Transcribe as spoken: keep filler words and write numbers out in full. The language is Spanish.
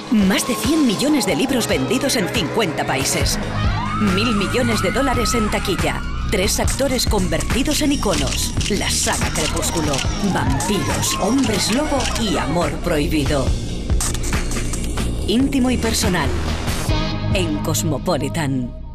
Más de cien millones de libros vendidos en cincuenta países. Mil millones de dólares en taquilla. Tres actores convertidos en iconos. La saga Crepúsculo. Vampiros, hombres lobo y amor prohibido. Íntimo y personal. En Cosmopolitan.